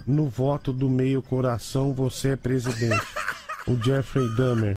No voto do meio coração você é presidente. O Jeffrey Dahmer.